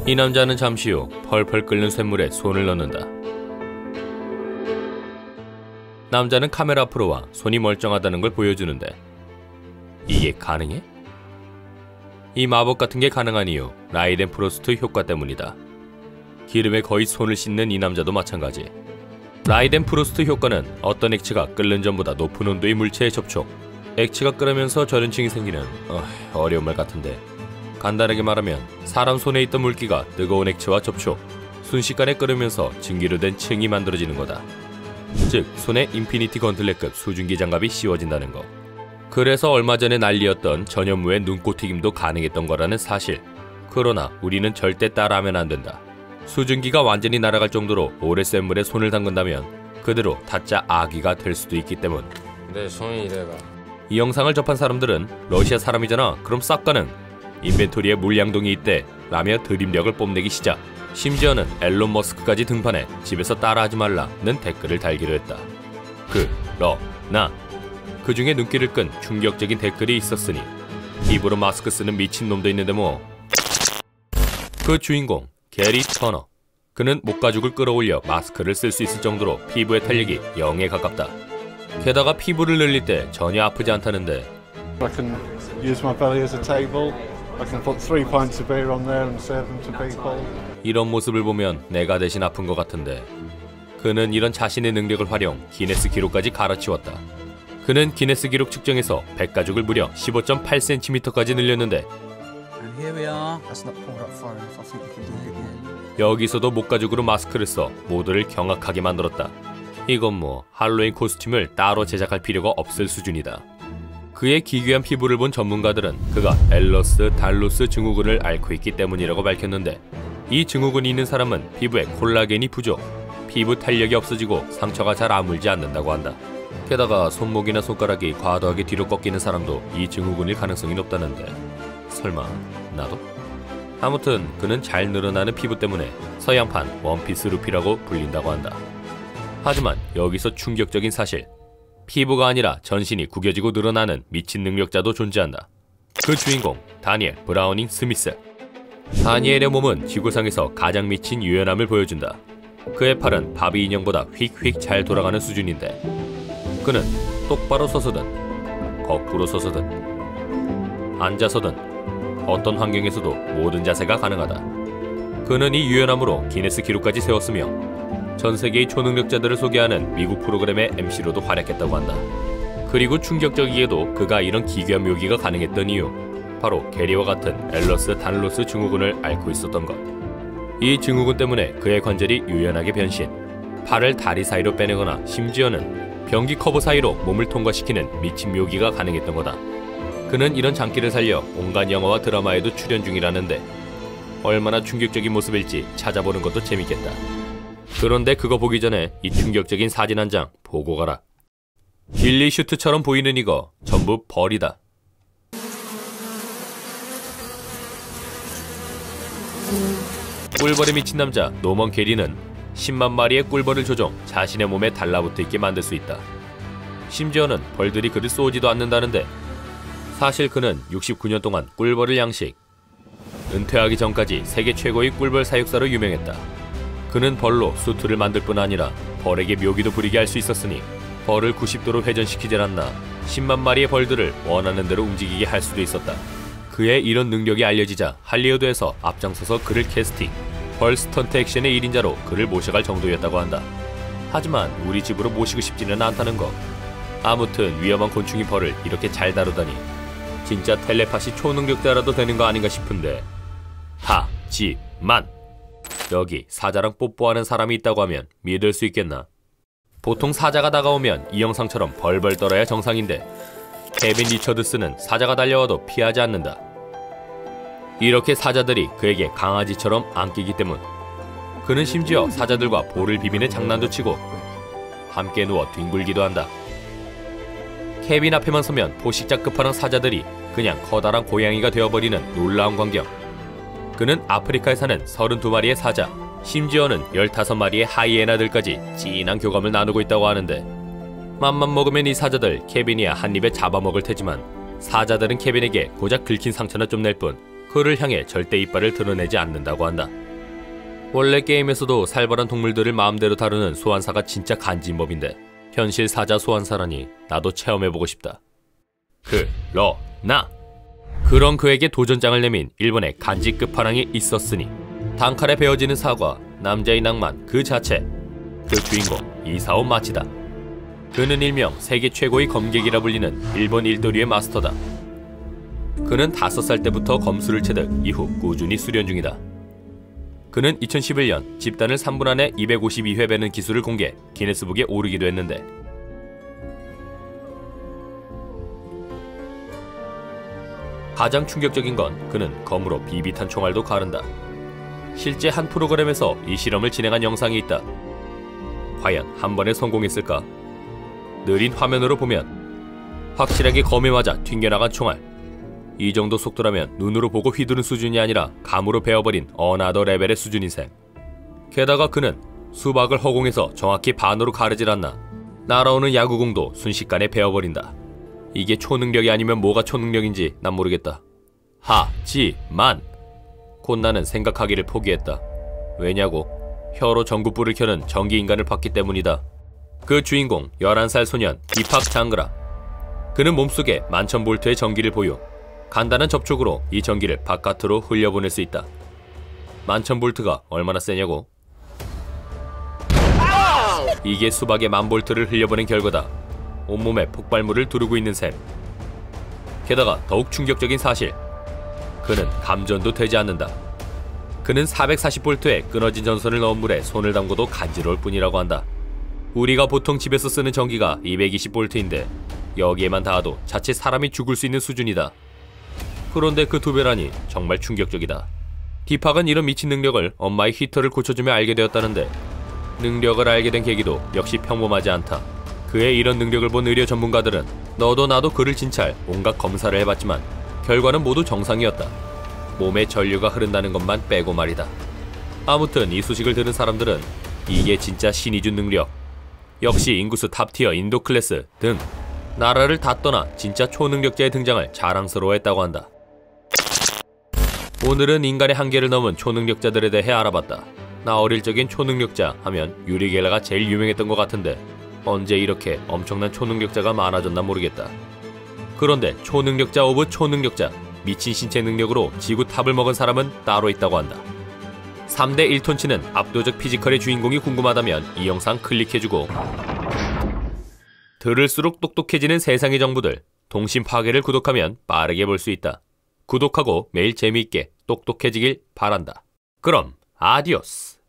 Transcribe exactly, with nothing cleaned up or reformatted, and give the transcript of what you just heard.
이 남자는 잠시 후 펄펄 끓는 쇳물에 손을 넣는다. 남자는 카메라 앞으로 와 손이 멀쩡하다는 걸 보여주는데 이게 가능해? 이 마법 같은 게 가능한 이유, 라이덴 프로스트 효과 때문이다. 기름에 거의 손을 씻는 이 남자도 마찬가지. 라이덴 프로스트 효과는 어떤 액체가 끓는 전보다 높은 온도의 물체에 접촉, 액체가 끓으면서 저련층이 생기는 어, 어려운 말 같은데 간단하게 말하면 사람 손에 있던 물기가 뜨거운 액체와 접촉, 순식간에 끓으면서 증기로 된 층이 만들어지는 거다. 즉 손에 인피니티 건틀렛급 수증기 장갑이 씌워진다는 거. 그래서 얼마 전에 난리였던 전현무의 눈꽃튀김도 가능했던 거라는 사실. 그러나 우리는 절대 따라하면 안 된다. 수증기가 완전히 날아갈 정도로 오래 센 물에 손을 담근다면 그대로 타짜 아기가 될 수도 있기 때문. 내 손이 이래가. 이 영상을 접한 사람들은 러시아 사람이잖아, 그럼 싹 가능, 인벤토리에 물량동이 있대 라며 드림력을 뽐내기 시작. 심지어는 앨런 머스크까지 등판해 집에서 따라하지 말라는 댓글을 달기로 했다. 그, 러, 나. 그 중에 눈길을 끈 충격적인 댓글이 있었으니 입으로 마스크 쓰는 미친놈도 있는데 뭐. 그 주인공 게리 터너. 그는 목가죽을 끌어올려 마스크를 쓸 수 있을 정도로 피부의 탄력이 영에 가깝다. 게다가 피부를 늘릴 때 전혀 아프지 않다는데 I can use my belly as a table. I can put three pints of beer on there and serve them to people. 이런 모습을 보면 내가 대신 아픈 것 같은데 그는 이런 자신의 능력을 활용 기네스 기록까지 갈아치웠다. 그는 기네스 기록 측정에서 백가죽을 무려 십오 점 팔 센티미터까지 늘렸는데 여기서도 목가죽으로 마스크를 써 모두를 경악하게 만들었다. 이건 뭐 할로윈 코스튬을 따로 제작할 필요가 없을 수준이다. 그의 기괴한 피부를 본 전문가들은 그가 엘러스 달로스 증후군을 앓고 있기 때문이라고 밝혔는데 이 증후군이 있는 사람은 피부에 콜라겐이 부족, 피부 탄력이 없어지고 상처가 잘 아물지 않는다고 한다. 게다가 손목이나 손가락이 과도하게 뒤로 꺾이는 사람도 이 증후군일 가능성이 높다는데 설마 나도? 아무튼 그는 잘 늘어나는 피부 때문에 서양판 원피스 루피라고 불린다고 한다. 하지만 여기서 충격적인 사실, 피부가 아니라 전신이 구겨지고 늘어나는 미친 능력자도 존재한다. 그 주인공 다니엘 브라우닝 스미스. 다니엘의 몸은 지구상에서 가장 미친 유연함을 보여준다. 그의 팔은 바비 인형보다 휙휙 잘 돌아가는 수준인데 그는 똑바로 서서든 거꾸로 서서든 앉아서든 어떤 환경에서도 모든 자세가 가능하다. 그는 이 유연함으로 기네스 기록까지 세웠으며 전 세계의 초능력자들을 소개하는 미국 프로그램의 엠씨로도 활약했다고 한다. 그리고 충격적이게도 그가 이런 기괴한 묘기가 가능했던 이유, 바로 게리와 같은 엘러스 단로스 증후군을 앓고 있었던 것. 이 증후군 때문에 그의 관절이 유연하게 변신, 팔을 다리 사이로 빼내거나 심지어는 변기 커버 사이로 몸을 통과시키는 미친 묘기가 가능했던 거다. 그는 이런 장기를 살려 온갖 영화와 드라마에도 출연 중이라는데 얼마나 충격적인 모습일지 찾아보는 것도 재밌겠다. 그런데 그거 보기 전에 이 충격적인 사진 한 장 보고 가라. 길리 슈트처럼 보이는 이거 전부 벌이다. 꿀벌에 미친 남자 노먼 게리는 십만 마리의 꿀벌을 조종 자신의 몸에 달라붙어 있게 만들 수 있다. 심지어는 벌들이 그를 쏘지도 않는다는데 사실 그는 육십구 년 동안 꿀벌을 양식, 은퇴하기 전까지 세계 최고의 꿀벌 사육사로 유명했다. 그는 벌로 수트를 만들 뿐 아니라 벌에게 묘기도 부리게 할 수 있었으니 벌을 구십 도로 회전시키질 않나 십만 마리의 벌들을 원하는 대로 움직이게 할 수도 있었다. 그의 이런 능력이 알려지자 할리우드에서 앞장서서 그를 캐스팅, 벌 스턴트 액션의 일 인자로 그를 모셔갈 정도였다고 한다. 하지만 우리 집으로 모시고 싶지는 않다는 거. 아무튼 위험한 곤충인 벌을 이렇게 잘 다루다니 진짜 텔레파시 초능력자라도 되는 거 아닌가 싶은데 하지만 여기 사자랑 뽀뽀하는 사람이 있다고 하면 믿을 수 있겠나? 보통 사자가 다가오면 이 영상처럼 벌벌 떨어야 정상인데 케빈 리처드스는 사자가 달려와도 피하지 않는다. 이렇게 사자들이 그에게 강아지처럼 안기기 때문 그는 심지어 사자들과 볼을 비비는 장난도 치고 함께 누워 뒹굴기도 한다. 케빈 앞에만 서면 포식자 끝판왕 사자들이 그냥 커다란 고양이가 되어버리는 놀라운 광경. 그는 아프리카에 사는 서른두 마리의 사자, 심지어는 열다섯 마리의 하이에나들까지 진한 교감을 나누고 있다고 하는데 맘만 먹으면 이 사자들 케빈이야 한 입에 잡아먹을 테지만 사자들은 케빈에게 고작 긁힌 상처나 좀 낼 뿐 그를 향해 절대 이빨을 드러내지 않는다고 한다. 원래 게임에서도 살벌한 동물들을 마음대로 다루는 소환사가 진짜 간지인 법인데 현실 사자 소환사라니 나도 체험해보고 싶다. 그러나 그런 그에게 도전장을 내민 일본의 간지 끝판왕이 있었으니 단칼에 베어지는 사과, 남자의 낭만 그 자체. 그 주인공 이사오 마치다. 그는 일명 세계 최고의 검객이라 불리는 일본 일도류의 마스터다. 그는 다섯 살 때부터 검수를 채득 이후 꾸준히 수련 중이다. 그는 이천십일 년 집단을 삼 분 안에 이백오십이 회 베는 기술을 공개 기네스북에 오르기도 했는데 가장 충격적인 건 그는 검으로 비비탄 총알도 가른다. 실제 한 프로그램에서 이 실험을 진행한 영상이 있다. 과연 한 번에 성공했을까? 느린 화면으로 보면 확실하게 검에 맞아 튕겨나간 총알. 이 정도 속도라면 눈으로 보고 휘두른 수준이 아니라 감으로 베어버린 어나더 레벨의 수준인 셈. 게다가 그는 수박을 허공에서 정확히 반으로 가르질 않나 날아오는 야구공도 순식간에 베어버린다. 이게 초능력이 아니면 뭐가 초능력인지 난 모르겠다. 하지만 곧 나는 생각하기를 포기했다. 왜냐고? 혀로 전구불을 켜는 전기인간을 봤기 때문이다. 그 주인공 열한 살 소년 디팍 장그라. 그는 몸속에 만천 볼트의 전기를 보유. 간단한 접촉으로 이 전기를 바깥으로 흘려보낼 수 있다. 만천 볼트가 얼마나 세냐고? 이게 수박의 만 볼트를 흘려보낸 결과다. 온몸에 폭발물을 두르고 있는 셈. 게다가 더욱 충격적인 사실. 그는 감전도 되지 않는다. 그는 사백사십 볼트의 끊어진 전선을 넣은 물에 손을 담궈도 간지러울 뿐이라고 한다. 우리가 보통 집에서 쓰는 전기가 이백이십 볼트인데 여기에만 닿아도 자칫 사람이 죽을 수 있는 수준이다. 그런데 그 두 배라니 정말 충격적이다. 디팍은 이런 미친 능력을 엄마의 히터를 고쳐주며 알게 되었다는데 능력을 알게 된 계기도 역시 평범하지 않다. 그의 이런 능력을 본 의료 전문가들은 너도 나도 그를 진찰 온갖 검사를 해봤지만 결과는 모두 정상이었다. 몸에 전류가 흐른다는 것만 빼고 말이다. 아무튼 이 소식을 들은 사람들은 이게 진짜 신이 준 능력, 역시 인구수 탑티어 인도 클래스 등 나라를 다 떠나 진짜 초능력자의 등장을 자랑스러워했다고 한다. 오늘은 인간의 한계를 넘은 초능력자들에 대해 알아봤다. 나 어릴 적엔 초능력자 하면 유리 겔라가 제일 유명했던 것 같은데 언제 이렇게 엄청난 초능력자가 많아졌나 모르겠다. 그런데 초능력자 오브 초능력자, 미친 신체 능력으로 지구 탑을 먹은 사람은 따로 있다고 한다. 삼 대 일 톤치는 압도적 피지컬의 주인공이 궁금하다면 이 영상 클릭해주고 들을수록 똑똑해지는 세상의 정보들 동심 파괴를 구독하면 빠르게 볼 수 있다. 구독하고 매일 재미있게 똑똑해지길 바란다. 그럼 아디오스.